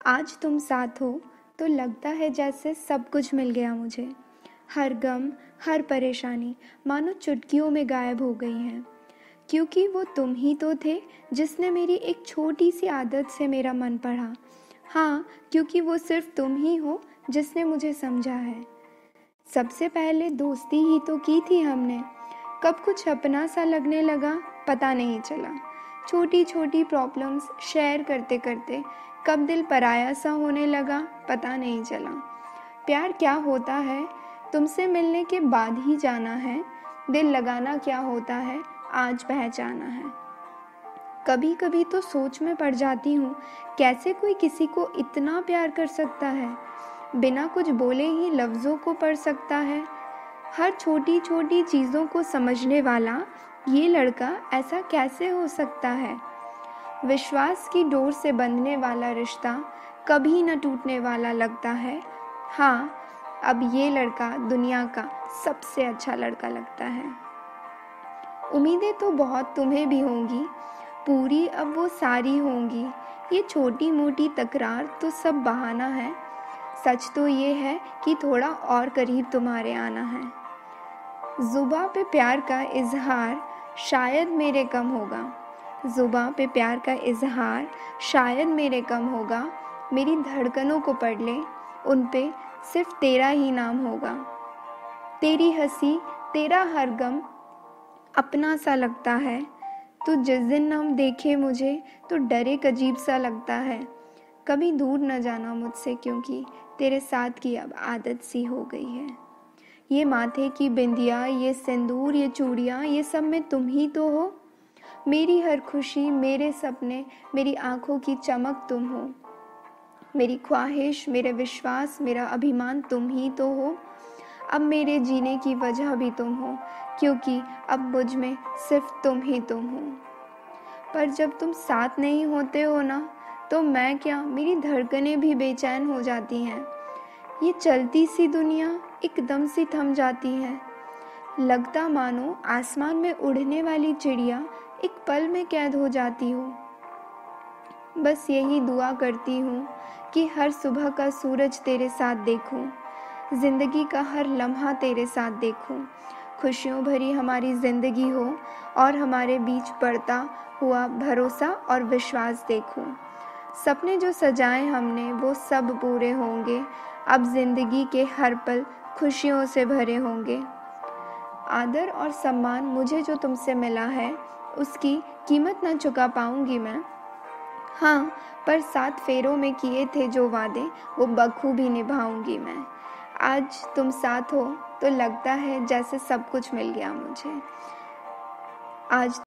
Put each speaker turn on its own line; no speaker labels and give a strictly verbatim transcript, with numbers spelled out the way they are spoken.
आज तुम साथ हो तो लगता है जैसे सब कुछ मिल गया मुझे। हर गम, हर परेशानी मानो चुटकियों में गायब हो गई हैं, क्योंकि वो तुम ही तो थे जिसने मेरी एक छोटी सी आदत से मेरा मन पढ़ा। हाँ, क्योंकि वो सिर्फ तुम ही हो जिसने मुझे समझा है। सबसे पहले दोस्ती ही तो की थी हमने, कब कुछ अपना सा लगने लगा पता नहीं चला। छोटी छोटी प्रॉब्लम्स शेयर करते करते कब दिल पराया सा होने लगा पता नहीं चला। प्यार क्या होता है तुमसे मिलने के बाद ही जाना है, दिल लगाना क्या होता है आज पहचाना है। कभी कभी तो सोच में पड़ जाती हूँ, कैसे कोई किसी को इतना प्यार कर सकता है, बिना कुछ बोले ही लफ्ज़ों को पढ़ सकता है। हर छोटी छोटी चीज़ों को समझने वाला ये लड़का ऐसा कैसे हो सकता है। विश्वास की डोर से बंधने वाला रिश्ता कभी न टूटने वाला लगता है। हाँ, अब ये लड़का दुनिया का सबसे अच्छा लड़का लगता है। उम्मीदें तो बहुत तुम्हें भी होंगी, पूरी अब वो सारी होंगी। ये छोटी मोटी तकरार तो सब बहाना है, सच तो ये है कि थोड़ा और करीब तुम्हारे आना है। जुबां पे प्यार का इजहार शायद मेरे कम होगा, जुबां पे प्यार का इजहार शायद मेरे कम होगा। मेरी धड़कनों को पढ़ ले, उन पे सिर्फ तेरा ही नाम होगा। तेरी हंसी, तेरा हर गम अपना सा लगता है। तू जिस दिन हम देखे मुझे तो डरे अजीब सा लगता है। कभी दूर न जाना मुझसे, क्योंकि तेरे साथ की अब आदत सी हो गई है। ये माथे की बिंदिया, ये सिंदूर, ये चूड़ियाँ, ये सब में तुम ही तो हो। मेरी हर खुशी, मेरे सपने, मेरी आंखों की चमक तुम हो। मेरी ख्वाहिश, मेरे विश्वास, मेरा अभिमान तुम ही तो हो। अब मेरे जीने की वजह भी तुम हो, क्योंकि अब मुझ में सिर्फ तुम ही तुम हो। पर जब तुम साथ नहीं होते हो ना, तो मैं क्या, मेरी धड़कनें भी बेचैन हो जाती हैं। ये चलती सी दुनिया एकदम सी थम जाती है। लगता मानो आसमान में उड़ने वाली चिड़िया एक पल में कैद हो जाती हो। बस यही दुआ करती हूँ कि हर सुबह का सूरज तेरे साथ देखूँ, जिंदगी का हर लम्हा तेरे साथ देखूँ। खुशियों भरी हमारी जिंदगी हो और हमारे बीच बढ़ता हुआ भरोसा और विश्वास देखूँ। सपने जो सजाए हमने वो सब पूरे होंगे, अब जिंदगी के हर पल खुशियों से भरे होंगे। आदर और सम्मान मुझे जो तुमसे मिला है, उसकी कीमत न चुका पाऊंगी मैं। हाँ, पर सात फेरों में किए थे जो वादे, वो बखूबी निभाऊंगी मैं। आज तुम साथ हो तो लगता है जैसे सब कुछ मिल गया मुझे। आज